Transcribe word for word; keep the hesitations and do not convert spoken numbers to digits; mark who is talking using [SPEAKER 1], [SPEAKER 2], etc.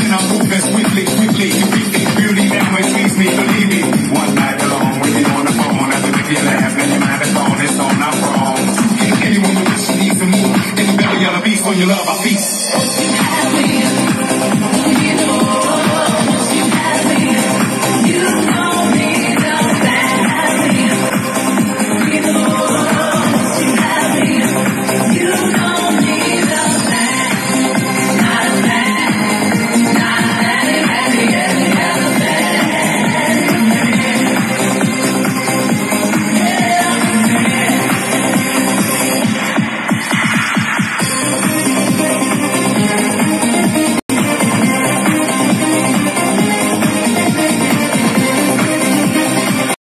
[SPEAKER 1] and I'm moving swiftly, swiftly. You beat me, beauty now it squeeze me, believe me. One night alone with you on the phone, after the you laugh, now your mind is gone, it's on, I'm wrong. Anyone who wishes needs to move, in the belly of the beast, when you love, I feast.